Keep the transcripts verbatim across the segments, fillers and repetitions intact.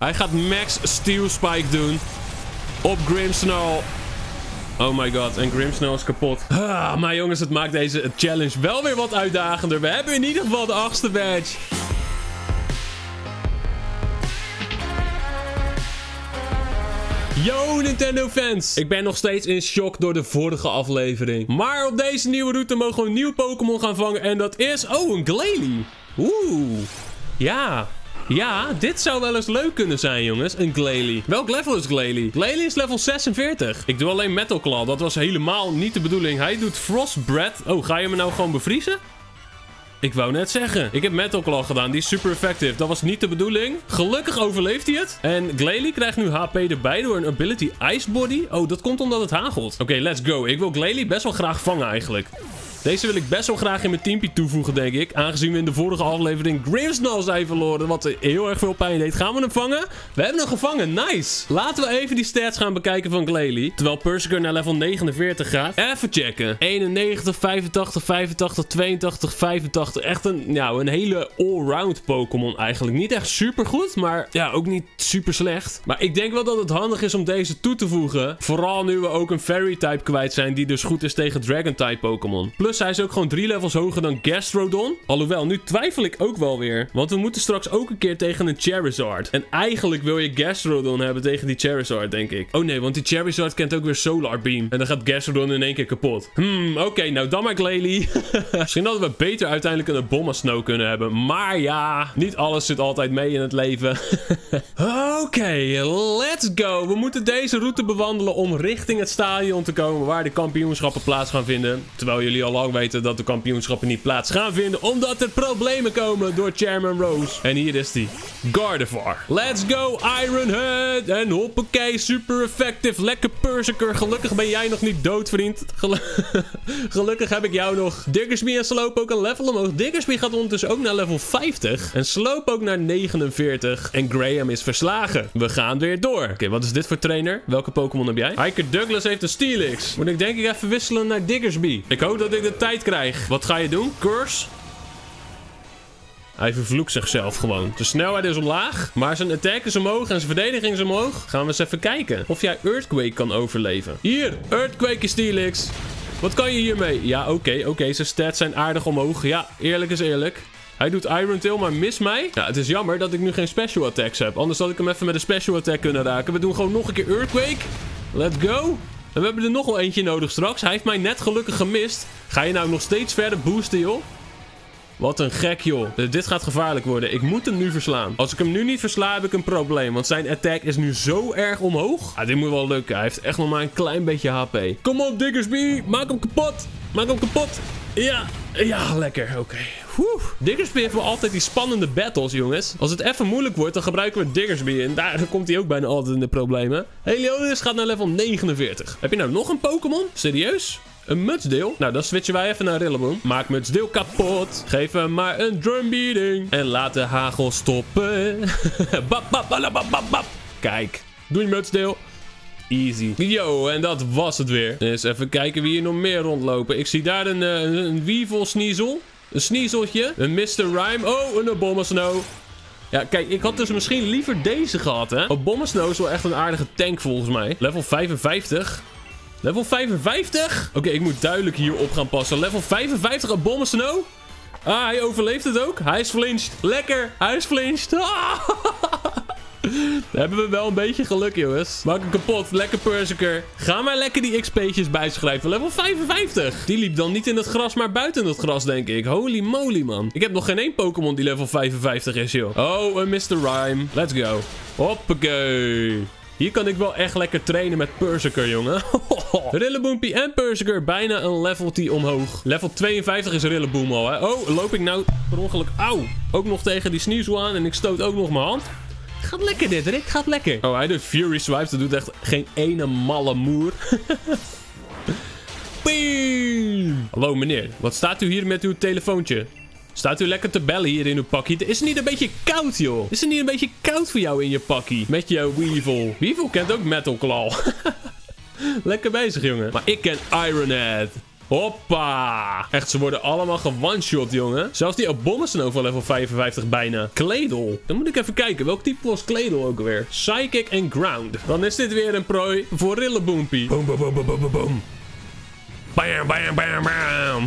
Hij gaat Max Steel Spike doen. Op Grimmsnarl. Oh my god, en Grimmsnarl is kapot. Ah, maar jongens, het maakt deze challenge wel weer wat uitdagender. We hebben in ieder geval de achtste badge. Yo Nintendo fans! Ik ben nog steeds in shock door de vorige aflevering. Maar op deze nieuwe route mogen we een nieuw Pokémon gaan vangen. En dat is... Oh, een Glalie. Oeh. Ja. Ja, dit zou wel eens leuk kunnen zijn, jongens. Een Glalie. Welk level is Glalie? Glalie is level zesenveertig. Ik doe alleen Metal Claw. Dat was helemaal niet de bedoeling. Hij doet Frostbreath. Oh, ga je me nou gewoon bevriezen? Ik wou net zeggen. Ik heb Metal Claw gedaan. Die is super effectief. Dat was niet de bedoeling. Gelukkig overleeft hij het. En Glalie krijgt nu H P erbij door een ability Ice Body. Oh, dat komt omdat het hagelt. Oké, okay, let's go. Ik wil Glalie best wel graag vangen eigenlijk. Deze wil ik best wel graag in mijn teampie toevoegen, denk ik. Aangezien we in de vorige aflevering Grimmsnarl zijn verloren. Wat heel erg veel pijn deed. Gaan we hem vangen? We hebben hem gevangen. Nice. Laten we even die stats gaan bekijken van Glalie. Terwijl Persiker naar level negenenveertig gaat. Even checken. eenennegentig, vijfentachtig, vijfentachtig, tweeëntachtig, vijfentachtig. Echt een, nou, een hele allround Pokémon eigenlijk. Niet echt super goed, maar ja, ook niet super slecht. Maar ik denk wel dat het handig is om deze toe te voegen. Vooral nu we ook een Fairy-type kwijt zijn. Die dus goed is tegen Dragon-type Pokémon. Plus hij is ook gewoon drie levels hoger dan Gastrodon. Alhoewel, nu twijfel ik ook wel weer. Want we moeten straks ook een keer tegen een Charizard. En eigenlijk wil je Gastrodon hebben tegen die Charizard, denk ik. Oh nee, want die Charizard kent ook weer Solar Beam. En dan gaat Gastrodon in één keer kapot. Hmm, oké, okay, nou dan maar Glalie. Misschien hadden we beter uiteindelijk een Abomasnow kunnen hebben. Maar ja, niet alles zit altijd mee in het leven. Oké, okay, let's go. We moeten deze route bewandelen om richting het stadion te komen waar de kampioenschappen plaats gaan vinden. Terwijl jullie al lang weten dat de kampioenschappen niet plaats gaan vinden, omdat er problemen komen door Chairman Rose. En hier is die. Gardevoir. Let's go, Ironhead. En hoppakee, super effective. Lekker Persiker. Gelukkig ben jij nog niet dood, vriend. Gelu Gelukkig heb ik jou nog. Diggersby en Slope ook een level omhoog. Diggersby gaat ondertussen ook naar level vijftig. En Slope ook naar negenenveertig. En Graham is verslagen. We gaan weer door. Oké, okay, wat is dit voor trainer? Welke Pokémon heb jij? Hiker Douglas heeft een Steelix. Moet ik denk ik even wisselen naar Diggersby. Ik hoop dat ik de tijd krijg. Wat ga je doen? Curse? Hij vervloekt zichzelf gewoon. De snelheid is omlaag, maar zijn attack is omhoog en zijn verdediging is omhoog. Gaan we eens even kijken of jij Earthquake kan overleven. Hier, Earthquake is Steelix. Wat kan je hiermee? Ja, oké, okay, oké. Okay. Zijn stats zijn aardig omhoog. Ja, eerlijk is eerlijk. Hij doet Iron Tail, maar mist mij. Ja, het is jammer dat ik nu geen special attacks heb. Anders had ik hem even met een special attack kunnen raken. We doen gewoon nog een keer Earthquake. Let's go. En we hebben er nog wel eentje nodig straks. Hij heeft mij net gelukkig gemist. Ga je nou nog steeds verder boosten, joh? Wat een gek, joh. Dit gaat gevaarlijk worden. Ik moet hem nu verslaan. Als ik hem nu niet versla, heb ik een probleem. Want zijn attack is nu zo erg omhoog. Ah, dit moet wel lukken. Hij heeft echt nog maar een klein beetje H P. Kom op, Diggersby. Maak hem kapot. Maak hem kapot. Ja. Ja, lekker. Oké. Okay. Diggersby heeft wel altijd die spannende battles, jongens. Als het even moeilijk wordt, dan gebruiken we Diggersby. En daar komt hij ook bijna altijd in de problemen. Heliodis gaat naar level negenenveertig. Heb je nou nog een Pokémon? Serieus? Een Mudsdale? Nou, dan switchen wij even naar Rillaboom. Maak Mudsdale kapot. Geef hem maar een drumbeating. En laat de hagel stoppen. Bap, bap, bap, bap, bap, bap. Kijk. Doei, Mudsdale. Easy. Yo, en dat was het weer. Eens even kijken wie hier nog meer rondlopen. Ik zie daar een, een, een Weevil Sneasel. Een Sneaseltje. Een mister Rhyme. Oh, een Abomasnow. Ja, kijk, ik had dus misschien liever deze gehad, hè. Abomasnow is wel echt een aardige tank volgens mij. Level vijfenvijftig. Level vijfenvijftig? Oké, okay, ik moet duidelijk hierop gaan passen. Level vijfenvijftig Abomasnow. Ah, hij overleeft het ook. Hij is flinched. Lekker. Hij is flinched. Ah. Daar hebben we wel een beetje geluk, jongens. Maak hem kapot. Lekker Persiker. Ga maar lekker die X P'tjes bijschrijven. Level vijfenvijftig. Die liep dan niet in het gras, maar buiten het gras, denk ik. Holy moly, man. Ik heb nog geen één Pokémon die level vijfenvijftig is, joh. Oh, een mister Rhyme. Let's go. Hoppakee. Hier kan ik wel echt lekker trainen met Persiker, jongen. Rillaboompie en Persiker. Bijna een leveltje omhoog. Level tweeënvijftig is Rillaboom al, hè. Oh, loop ik nou per ongeluk... Auw. Ook nog tegen die Sneasel aan en ik stoot ook nog mijn hand. Gaat lekker dit, Rick. Gaat lekker. Oh, hij doet Fury Swipes. Dat doet echt geen ene malle moer. Beam. Hallo, meneer. Wat staat u hier met uw telefoontje? Staat u lekker te bellen hier in uw pakkie? Is het niet een beetje koud, joh? Is het niet een beetje koud voor jou in je pakkie? Met jouw Weevil. Weevil kent ook Metal Claw. Lekker bezig, jongen. Maar ik ken Ironhead. Hoppa. Echt, ze worden allemaal ge-one-shot, jongen. Zelfs die Abominus zijn over level vijfenvijftig bijna. Kledel. Dan moet ik even kijken. Welk type was Kledel ook alweer? Psychic en Ground. Dan is dit weer een prooi voor Rillaboompie. Boom, boom, boom, boom, boom, boom. Bam, bam, bam, bam.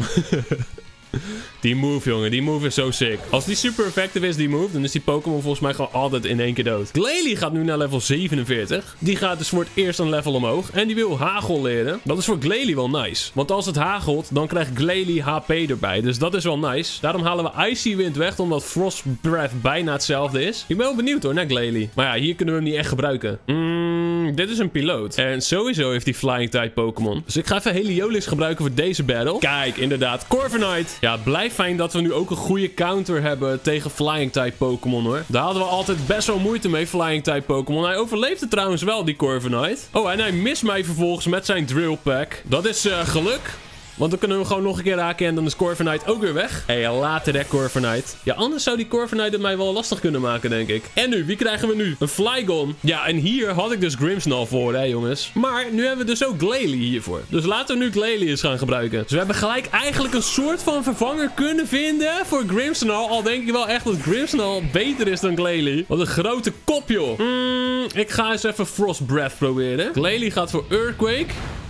Die move, jongen. Die move is zo sick. Als die super effective is, die move, dan is die Pokémon volgens mij gewoon altijd in één keer dood. Glalie gaat nu naar level zevenenveertig. Die gaat dus voor het eerst een level omhoog. En die wil hagel leren. Dat is voor Glalie wel nice. Want als het hagelt, dan krijgt Glalie H P erbij. Dus dat is wel nice. Daarom halen we Icy Wind weg, omdat Frost Breath bijna hetzelfde is. Ik ben wel benieuwd hoor, naar Glalie. Maar ja, hier kunnen we hem niet echt gebruiken. Mm, dit is een piloot. En sowieso heeft hij Flying type Pokémon. Dus ik ga even Heliolisk gebruiken voor deze battle. Kijk, inderdaad. Corviknight. Ja, blijf fijn dat we nu ook een goede counter hebben tegen Flying type Pokémon hoor. Daar hadden we altijd best wel moeite mee, Flying type Pokémon. Hij overleefde trouwens wel, die Corviknight. Oh, en hij mist mij vervolgens met zijn Drill Pack. Dat is uh, geluk. Want dan kunnen we hem gewoon nog een keer raken en dan is Corviknight ook weer weg. Hé, hey, later hè, Corviknight. Ja, anders zou die Corviknight het mij wel lastig kunnen maken, denk ik. En nu, wie krijgen we nu? Een Flygon. Ja, en hier had ik dus Grimmsnarl voor, hè, jongens. Maar nu hebben we dus ook Glalie hiervoor. Dus laten we nu Glalie eens gaan gebruiken. Dus we hebben gelijk eigenlijk een soort van vervanger kunnen vinden voor Grimmsnarl. Al denk ik wel echt dat Grimmsnarl beter is dan Glalie. Wat een grote kop, joh. Mm, ik ga eens even Frost Breath proberen. Glalie gaat voor Earthquake.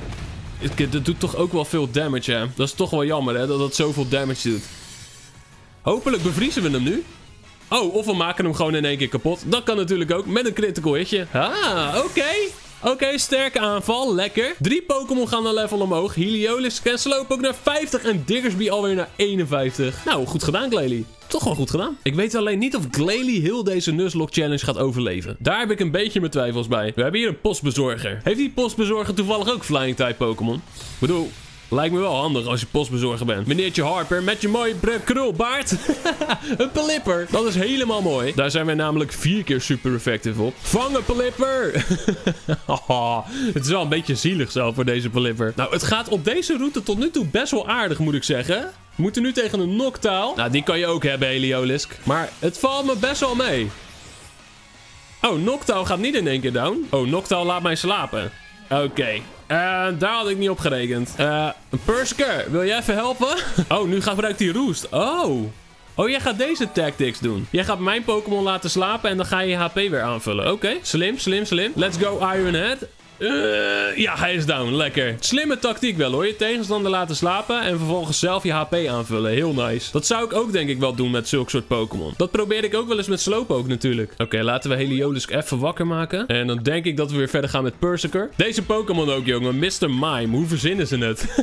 Dat doet toch ook wel veel damage, hè? Dat is toch wel jammer, hè? Dat dat zoveel damage doet. Hopelijk bevriezen we hem nu. Oh, of we maken hem gewoon in één keer kapot. Dat kan natuurlijk ook, met een critical hitje. Ah, oké. Okay. Oké, okay, sterke aanval. Lekker. Drie Pokémon gaan een level omhoog. Heliolisk en Slowpoke naar vijftig. En Diggersby alweer naar eenenvijftig. Nou, goed gedaan, Glalie. Toch wel goed gedaan. Ik weet alleen niet of Glalie heel deze Nuzlocke challenge gaat overleven. Daar heb ik een beetje mijn twijfels bij. We hebben hier een postbezorger. Heeft die postbezorger toevallig ook Flying type Pokémon? Ik bedoel, lijkt me wel handig als je postbezorger bent. Meneertje Harper met je mooie krulbaard. Een Pelipper. Dat is helemaal mooi. Daar zijn wij namelijk vier keer super effectief op. Vangen, Pelipper. Oh, het is wel een beetje zielig zo voor deze Pelipper. Nou, het gaat op deze route tot nu toe best wel aardig, moet ik zeggen. We moeten nu tegen een Noctowl. Nou, die kan je ook hebben, Heliolisk. Maar het valt me best wel mee. Oh, Noctowl gaat niet in één keer down. Oh, Noctowl laat mij slapen. Oké. Okay. Uh, daar had ik niet op gerekend. Uh, Persiker, wil jij even helpen? Oh, nu gebruikt hij Roost. Oh. Oh, jij gaat deze tactics doen. Jij gaat mijn Pokémon laten slapen en dan ga je je H P weer aanvullen. Oké, okay. Slim, slim, slim. Let's go, Ironhead. Uh, ja, hij is down. Lekker. Slimme tactiek wel hoor. Je tegenstander laten slapen en vervolgens zelf je H P aanvullen. Heel nice. Dat zou ik ook denk ik wel doen met zulke soort Pokémon. Dat probeerde ik ook wel eens met Slowpoke natuurlijk. Oké, okay, laten we Heliolisk even wakker maken. En dan denk ik dat we weer verder gaan met Persiker. Deze Pokémon ook, jongen. mister Mime. Hoe verzinnen ze het?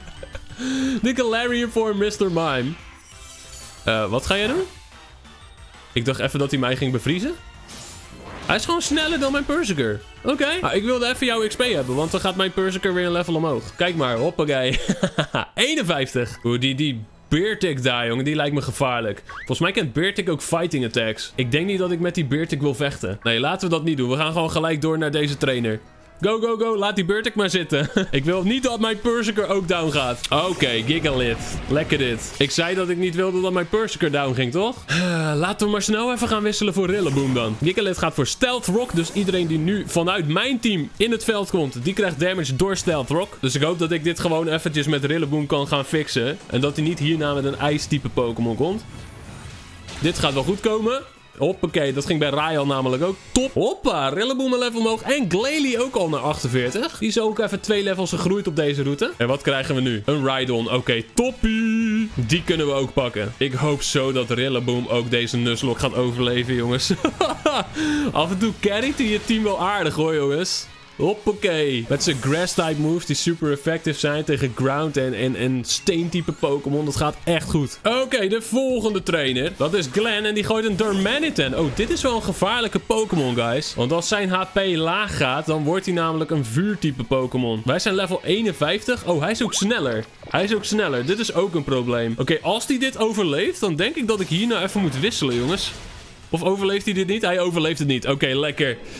De Galarian voor mister Mime. Uh, wat ga jij doen? Ik dacht even dat hij mij ging bevriezen. Hij is gewoon sneller dan mijn Persiker. Oké. Okay. Nou, ik wilde even jouw X P hebben, want dan gaat mijn Persiker weer een level omhoog. Kijk maar, hoppakee. eenenvijftig. Oeh, die, die Beartic daar, jongen, die lijkt me gevaarlijk. Volgens mij kent Beartic ook fighting attacks. Ik denk niet dat ik met die Beartic wil vechten. Nee, laten we dat niet doen. We gaan gewoon gelijk door naar deze trainer. Go, go, go. Laat die Beartic maar zitten. Ik wil niet dat mijn Persiker ook down gaat. Oké, okay, Gigalith. Lekker dit. Ik zei dat ik niet wilde dat mijn Persiker down ging, toch? Uh, laten we maar snel even gaan wisselen voor Rillaboom dan. Gigalith gaat voor Stealth Rock. Dus iedereen die nu vanuit mijn team in het veld komt, die krijgt damage door Stealth Rock. Dus ik hoop dat ik dit gewoon eventjes met Rillaboom kan gaan fixen. En dat hij niet hierna met een ijstype Pokémon komt. Dit gaat wel goed komen. Hoppakee, dat ging bij Rayal namelijk ook. Top. Hoppa, Rillaboom een level omhoog. En Glalie ook al naar achtenveertig. Die is ook even twee levels gegroeid op deze route. En wat krijgen we nu? Een Rhydon. Oké, okay, toppie. Die kunnen we ook pakken. Ik hoop zo dat Rillaboom ook deze Nuzlocke gaat overleven, jongens. Af en toe carryt hij je team wel aardig, hoor, jongens. Hoppakee. Met zijn grass-type moves die super effectief zijn tegen ground en, en, en steentype Pokémon. Dat gaat echt goed. Oké, okay, de volgende trainer. Dat is Glenn en die gooit een Darmanitan. Oh, dit is wel een gevaarlijke Pokémon, guys. Want als zijn H P laag gaat, dan wordt hij namelijk een vuurtype Pokémon. Wij zijn level eenenvijftig. Oh, hij is ook sneller. Hij is ook sneller. Dit is ook een probleem. Oké, okay, als hij dit overleeft, dan denk ik dat ik hier nou even moet wisselen, jongens. Of overleeft hij dit niet? Hij overleeft het niet. Oké, okay, lekker.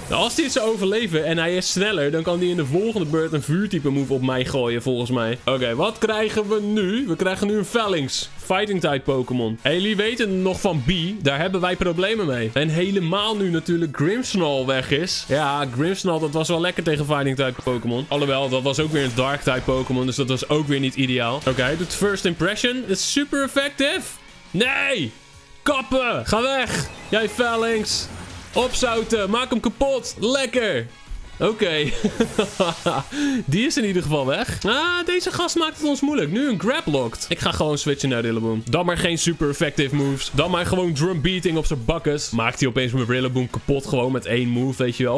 Nou, als hij het zou overleven en hij is sneller, dan kan hij in de volgende beurt een vuurtype move op mij gooien, volgens mij. Oké, okay, wat krijgen we nu? We krijgen nu een Phalanx. Fighting type Pokémon. En jullie weten nog van B, daar hebben wij problemen mee. En helemaal nu natuurlijk Grimmsnarl weg is. Ja, Grimmsnarl, dat was wel lekker tegen Fighting type Pokémon. Alhoewel, dat was ook weer een Dark type Pokémon, dus dat was ook weer niet ideaal. Oké, okay, hij doet First Impression. Het is super effectief. Nee! Kappen! Ga weg! Jij Phalanx! Opzouten! Maak hem kapot! Lekker! Oké. Okay. Die is in ieder geval weg. Ah, deze gast maakt het ons moeilijk. Nu een grab locked. Ik ga gewoon switchen naar Rillaboom. Dan maar geen super effective moves. Dan maar gewoon drum beating op zijn bakkes. Maakt hij opeens mijn Rillaboom kapot gewoon met één move, weet je wel.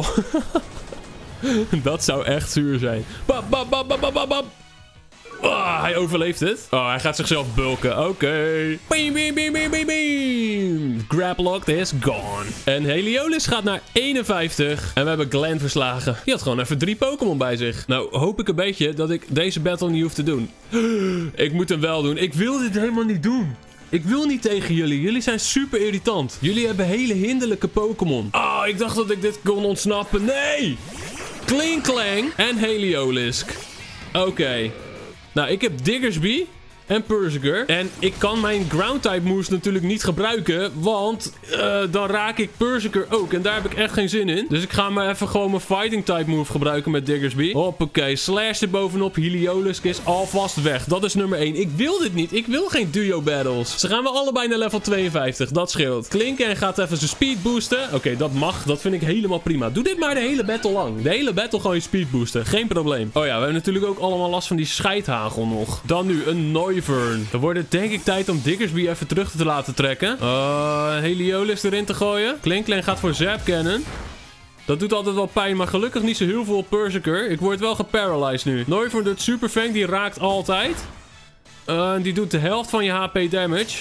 Dat zou echt zuur zijn. Bam, bam, bam, bam, bam, bam. Oh, hij overleeft het. Oh, hij gaat zichzelf bulken. Oké. Okay. Beam, beam, beam, beam, beam, beam. Grablocked is gone. En Heliolisk gaat naar eenenvijftig. En we hebben Glenn verslagen. Die had gewoon even drie Pokémon bij zich. Nou, hoop ik een beetje dat ik deze battle niet hoef te doen. Ik moet hem wel doen. Ik wil dit helemaal niet doen. Ik wil niet tegen jullie. Jullie zijn super irritant. Jullie hebben hele hinderlijke Pokémon. Oh, ik dacht dat ik dit kon ontsnappen. Nee! Klinklang en Heliolisk. Oké. Okay. Nou, ik heb Diggersby en Persiger. En ik kan mijn Ground-type moves natuurlijk niet gebruiken. Want uh, dan raak ik Persiger ook. En daar heb ik echt geen zin in. Dus ik ga maar even gewoon mijn Fighting-type move gebruiken met Diggersby. Hoppakee. Slash er bovenop. Heliolisk is alvast weg. Dat is nummer één. Ik wil dit niet. Ik wil geen duo battles. Ze gaan we allebei naar level tweeënvijftig. Dat scheelt. Klinken gaat even zijn speed boosten. Oké, okay, dat mag. Dat vind ik helemaal prima. Doe dit maar de hele battle lang. De hele battle gewoon je speed boosten. Geen probleem. Oh ja, we hebben natuurlijk ook allemaal last van die scheidhagel nog. Dan nu een Noivern. Dan wordt het denk ik tijd om Diggersby even terug te laten trekken. Uh, Heliolisk erin te gooien. Klinklang gaat voor Zap Cannon. Dat doet altijd wel pijn, maar gelukkig niet zo heel veel op Persiger. Ik word wel geparalyzed nu. Noivern doet Super Fang, die raakt altijd. Uh, die doet de helft van je H P damage.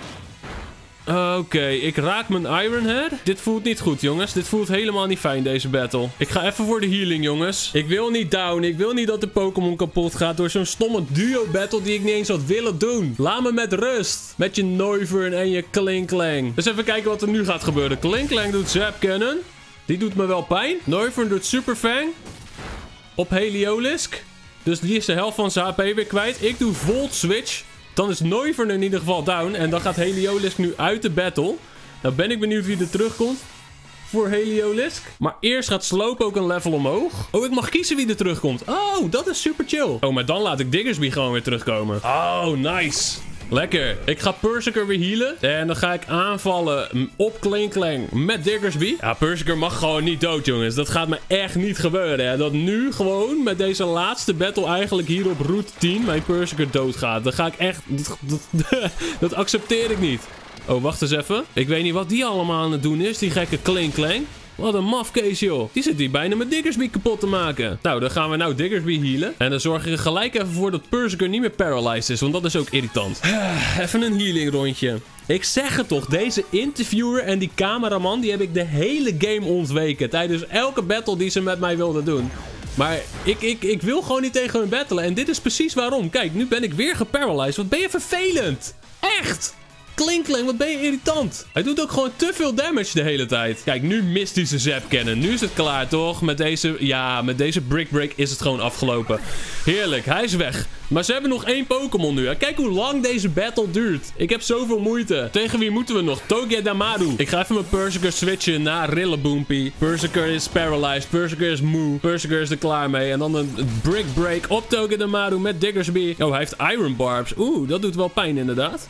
Uh, Oké, okay. Ik raak mijn Iron Head. Dit voelt niet goed, jongens. Dit voelt helemaal niet fijn, deze battle. Ik ga even voor de healing, jongens. Ik wil niet down. Ik wil niet dat de Pokémon kapot gaat door zo'n stomme duo battle die ik niet eens had willen doen. Laat me met rust. Met je Noivern en je Klinklang. Dus even kijken wat er nu gaat gebeuren. Klinklang doet Zap Cannon. Die doet me wel pijn. Noivern doet Super Fang. Op Heliolisk. Dus die is de helft van zijn H P weer kwijt. Ik doe Volt Switch. Dan is Noivern in ieder geval down. En dan gaat Heliolisk nu uit de battle. Nou ben ik benieuwd wie er terugkomt voor Heliolisk. Maar eerst gaat Slope ook een level omhoog. Oh, ik mag kiezen wie er terugkomt. Oh, dat is super chill. Oh, maar dan laat ik Diggersby gewoon weer terugkomen. Oh, nice. Lekker. Ik ga Persiger weer healen. En dan ga ik aanvallen op Klinklang met Diggersby. Ja, Persiger mag gewoon niet dood, jongens. Dat gaat me echt niet gebeuren. Hè. Dat nu gewoon met deze laatste battle eigenlijk hier op route tien mijn Persiger doodgaat. Dat ga ik echt... Dat, dat, dat accepteer ik niet. Oh, wacht eens even. Ik weet niet wat die allemaal aan het doen is. Die gekke Klinklang. Wat een mafkees, joh. Die zit hier bijna met Diggersby kapot te maken. Nou, dan gaan we nou Diggersby healen. En dan zorg ik er gelijk even voor dat Persiger niet meer paralyzed is. Want dat is ook irritant. Even een healing rondje. Ik zeg het toch. Deze interviewer en die cameraman, die heb ik de hele game ontweken. Tijdens elke battle die ze met mij wilden doen. Maar ik, ik, ik wil gewoon niet tegen hun battelen. En dit is precies waarom. Kijk, nu ben ik weer geparalyzed. Wat ben je vervelend. Echt. Klinklang, wat ben je irritant. Hij doet ook gewoon te veel damage de hele tijd. Kijk, nu mist hij zijn Zap Cannon. Nu is het klaar, toch? Met deze, ja, met deze Brick Break is het gewoon afgelopen. Heerlijk, hij is weg. Maar ze hebben nog één Pokémon nu. Kijk hoe lang deze battle duurt. Ik heb zoveel moeite. Tegen wie moeten we nog? Togedemaru. Ik ga even mijn Persiger switchen naar Rillaboompie. Persiger is paralyzed. Persiger is moe. Persiger is er klaar mee. En dan een Brick Break op Togedemaru met Diggersby. Oh, hij heeft Iron Barbs. Oeh, dat doet wel pijn inderdaad.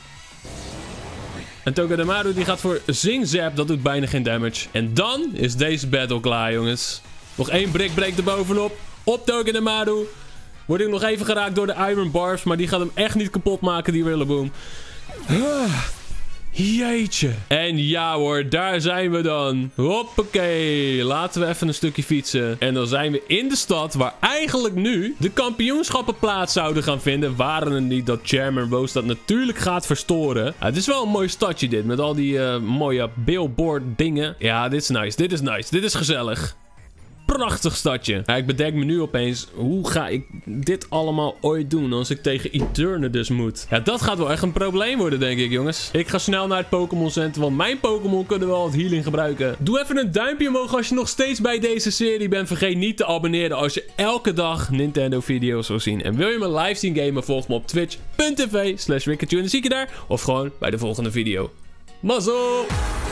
En Togedemaru die gaat voor Zing Zap. Dat doet bijna geen damage. En dan is deze battle klaar, jongens. Nog één Brick Break erbovenop. Op Togedemaru. Word ik nog even geraakt door de Iron Barbs. Maar die gaat hem echt niet kapot maken, die Rillaboom. Ah, jeetje. En ja hoor, daar zijn we dan. Hoppakee. Laten we even een stukje fietsen. En dan zijn we in de stad waar eigenlijk nu de kampioenschappen plaats zouden gaan vinden. Waren het niet dat Chairman Rose dat natuurlijk gaat verstoren. Ah, het is wel een mooi stadje dit. Met al die uh, mooie billboard dingen. Ja, dit is nice. Dit is nice. Dit is gezellig. prachtig stadje. Ja, ik bedenk me nu opeens, hoe ga ik dit allemaal ooit doen als ik tegen Eternatus moet? Ja, dat gaat wel echt een probleem worden, denk ik, jongens. Ik ga snel naar het Pokémon Center, want mijn Pokémon kunnen wel wat healing gebruiken. Doe even een duimpje omhoog als je nog steeds bij deze serie bent. Vergeet niet te abonneren als je elke dag Nintendo video's wil zien. En wil je me live zien gamen, volg me op twitch punt tv slash Rikkertje en dan zie ik je daar. Of gewoon bij de volgende video. Mazzel!